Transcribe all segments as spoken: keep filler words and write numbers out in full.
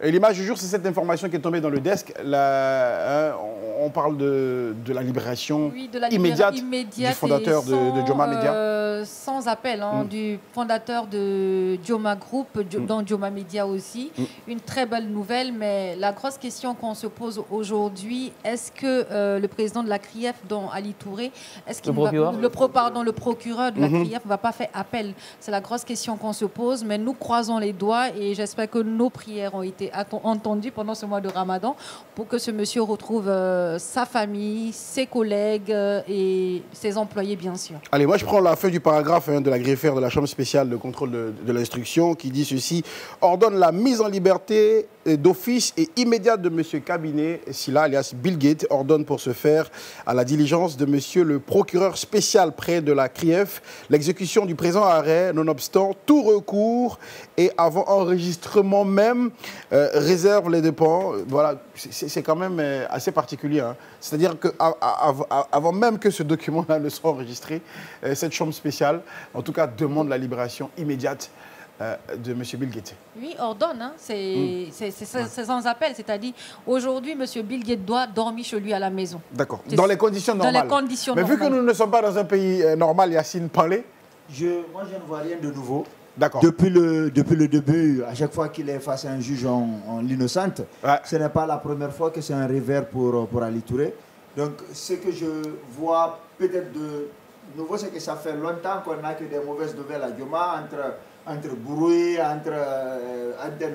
L'image du jour, c'est cette information qui est tombée dans le desk. La, hein, on parle de, de la libération oui, de la immédiate, immédiate du fondateur sans, de, de Joma Media. Euh, sans appel, hein, mm. du fondateur de Joma Group, mm. dans Joma Media aussi. Mm. Une très belle nouvelle, mais la grosse question qu'on se pose aujourd'hui, est-ce que euh, le président de la C R I E F, dont Ali Touré, est-ce qu'il va, le, pro, pardon, le procureur de la mm-hmm. C R I E F ne va pas faire appel? C'est la grosse question qu'on se pose, mais nous croisons les doigts et j'espère que nos prières ont été entendues pendant ce mois de Ramadan pour que ce monsieur retrouve euh, sa famille, ses collègues euh, et ses employés, bien sûr. Allez, moi je prends la fin du paragraphe hein, de la greffière de la Chambre spéciale de contrôle de, de l'instruction qui dit ceci: ordonne la mise en liberté d'office et immédiate de M. Kabinet Silla, alias Bill Gates, ordonne pour ce faire à la diligence de M. le procureur spécial près de la C R I E F l'exécution du présent arrêt, nonobstant tout recours et avant enregistrement même, euh, réserve les dépens. Voilà, c'est quand même euh, assez particulier. Hein. C'est-à-dire qu'avant même que ce document-là ne soit enregistré, euh, cette chambre spéciale, en tout cas, demande la libération immédiate Euh, de M. Bill Gates. Oui, ordonne, hein. c'est mm. sans appel. C'est-à-dire, aujourd'hui, M. Bill Gates doit dormir chez lui à la maison. D'accord. Dans les conditions normales. Dans les conditions Mais normales. vu que nous ne sommes pas dans un pays euh, normal, Yacine, parlez. Je, moi, je ne vois rien de nouveau. D'accord. Depuis le, depuis le début, à chaque fois qu'il est face à un juge, on, on l'innocente. Ouais. Ce n'est pas la première fois que c'est un revers pour, pour Ali Touré. Donc, ce que je vois peut-être de nouveau, c'est que ça fait longtemps qu'on n'a que des mauvaises nouvelles à Joma entre... entre Bouroui, entre euh, Adel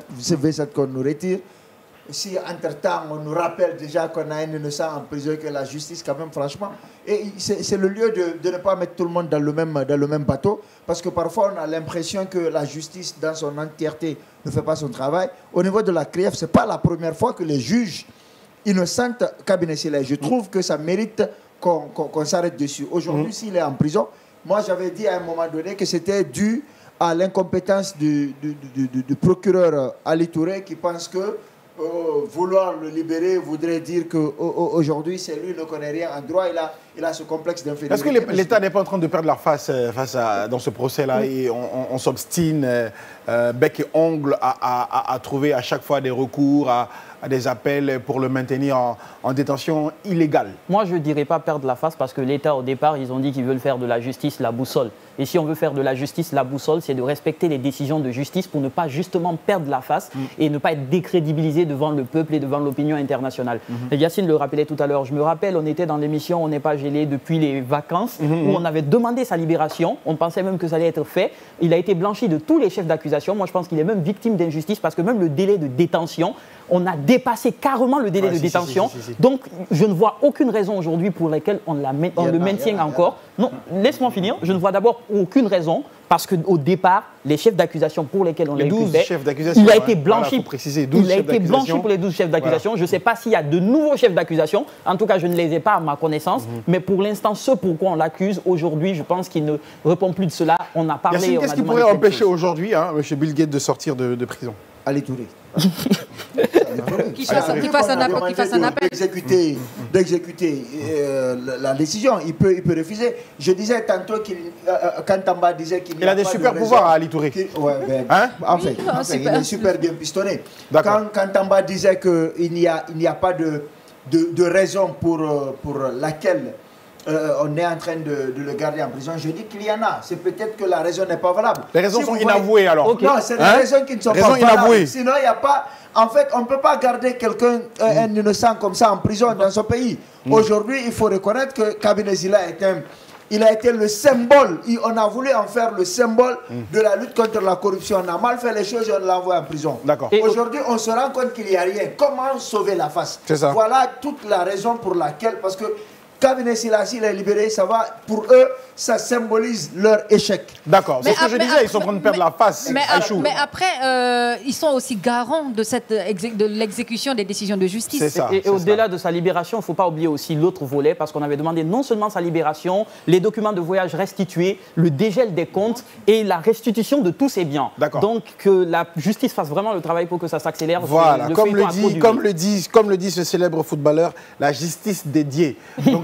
V sept qu'on nous retire. Si entre-temps, on nous rappelle déjà qu'on a un innocent en prison, que la justice, quand même, franchement, et c'est le lieu de, de ne pas mettre tout le monde dans le, même, dans le même bateau, parce que parfois, on a l'impression que la justice, dans son entièreté, ne fait pas son travail. Au niveau de la C R I E F, ce n'est pas la première fois que les juges innocents Kabinet Silla. Je trouve que ça mérite qu'on qu'on, qu'on s'arrête dessus. Aujourd'hui, mmh. s'il est en prison, moi, j'avais dit à un moment donné que c'était dû à l'incompétence du, du, du, du, du procureur Ali Touré qui pense que euh, vouloir le libérer voudrait dire qu'aujourd'hui, c'est lui qui ne connaît rien en droit. Il a, il a ce complexe d'infériorité. Est-ce que l'État n'est pas en train de perdre la face, face à, dans ce procès-là oui. et on, on, on s'obstine euh, bec et ongle à, à, à trouver à chaque fois des recours, à, à des appels pour le maintenir en, en détention illégale? Moi, je ne dirais pas perdre la face parce que l'État, au départ, ils ont dit qu'ils veulent faire de la justice la boussole. Et si on veut faire de la justice la boussole, c'est de respecter les décisions de justice pour ne pas justement perdre la face mmh. et ne pas être décrédibilisé devant le peuple et devant l'opinion internationale. Mmh. Et Yacine le rappelait tout à l'heure. Je me rappelle, on était dans l'émission On n'est pas gelé depuis les vacances mmh. où on avait demandé sa libération. On pensait même que ça allait être fait. Il a été blanchi de tous les chefs d'accusation. Moi, je pense qu'il est même victime d'injustice parce que même le délai de détention, on a dépassé carrément le délai ouais, de si, détention. Si, si, si, si. Donc, je ne vois aucune raison aujourd'hui pour laquelle on, la met, on le maintient encore. Non, laisse-moi finir. Je ne vois d'abord aucune raison parce qu'au départ, les chefs d'accusation pour lesquels on l'a accusé, il a été blanchi, préciser, il a été blanchi pour les douze chefs d'accusation. Voilà. Je ne sais pas s'il y a de nouveaux chefs d'accusation. En tout cas, je ne les ai pas à ma connaissance. Mm-hmm. Mais pour l'instant, ce pourquoi on l'accuse aujourd'hui, je pense qu'il ne répond plus de cela. On a parlé. Qu'est-ce qui pourrait empêcher aujourd'hui hein, M. Bill Gates de sortir de, de prison? Ali Touré. Qu'il fasse, qu fasse un appel. Qu fasse un appel. D'exécuter d'exécuter euh, la, la décision. Il peut, il peut refuser. Je disais tantôt qu'il, euh, Kantamba disait qu'il il a, a des super pouvoirs à Ali Touré. Ouais, ben, hein en fait, oui, en fait il est super bien pistonné. Quand Kantamba disait qu'il n'y a, il n'y a pas de, de, de raison pour, pour laquelle Euh, on est en train de, de le garder en prison. Je dis qu'il y en a. C'est peut-être que la raison n'est pas valable. Les raisons si sont inavouées voyez... alors. Okay. Non, c'est des hein? raisons qui ne sont raisons pas valables. Sinon, il n'y a pas... En fait, on ne peut pas garder quelqu'un, euh, mm. un innocent comme ça en prison dans ce pays. Mm. Aujourd'hui, il faut reconnaître que Kabinet Silla est un... Il a été le symbole, on a voulu en faire le symbole mm. de la lutte contre la corruption. On a mal fait les choses et on l'a envoyé en prison. Aujourd'hui, on se rend compte qu'il n'y a rien. Comment sauver la face? Ça. Voilà toute la raison pour laquelle... Parce que Kabinet Silla, s'il est libéré, ça va, pour eux, ça symbolise leur échec. D'accord, c'est ce que je disais, ils sont en train de perdre mais, la face. Mais, mais après, euh, ils sont aussi garants de, cette de l'exécution des décisions de justice. Ça, et et au-delà de sa libération, il ne faut pas oublier aussi l'autre volet, parce qu'on avait demandé non seulement sa libération, les documents de voyage restitués, le dégel des comptes et la restitution de tous ses biens. Donc que la justice fasse vraiment le travail pour que ça s'accélère. Voilà, le comme, le dit, comme, le dit, comme le dit ce célèbre footballeur, la justice dédiée. Donc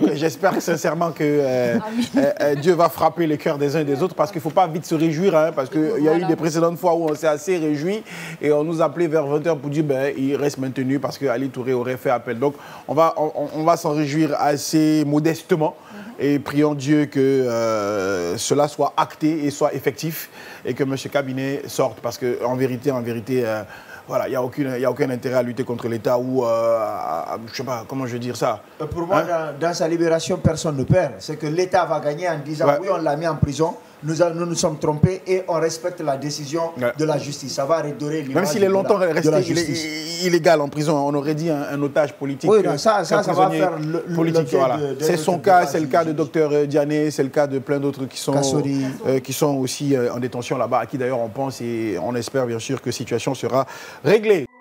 j'espère sincèrement que euh, euh, euh, Dieu va frapper les cœurs des uns et des autres parce qu'il ne faut pas vite se réjouir, hein, parce qu'il y a voilà. eu des précédentes fois où on s'est assez réjoui et on nous appelait vers vingt heures pour dire ben, il reste maintenu parce que Ali Touré aurait fait appel. Donc on va, on, on va s'en réjouir assez modestement mm-hmm. et prions Dieu que euh, cela soit acté et soit effectif et que M. Kabinet sorte parce qu'en vérité, en vérité, euh, voilà, il n'y a, a aucun intérêt à lutter contre l'État ou, euh, à, je ne sais pas, comment je veux dire ça. Pour moi, hein? dans, dans sa libération, personne ne perd. C'est que l'État va gagner en disant ouais. oui, on l'a mis en prison, nous, a, nous nous sommes trompés et on respecte la décision ouais. de la justice. Ça va redorer l'image. Même s'il est longtemps la, resté illégal en prison, on aurait dit un, un otage politique. Oui, non, ça, ça, ça va faire le, politique. Voilà. C'est son cas, c'est le cas de docteur Diané, c'est le cas de plein d'autres qui sont, euh, qui sont aussi euh, en détention là-bas, à qui d'ailleurs on pense et on espère bien sûr que la situation sera réglée.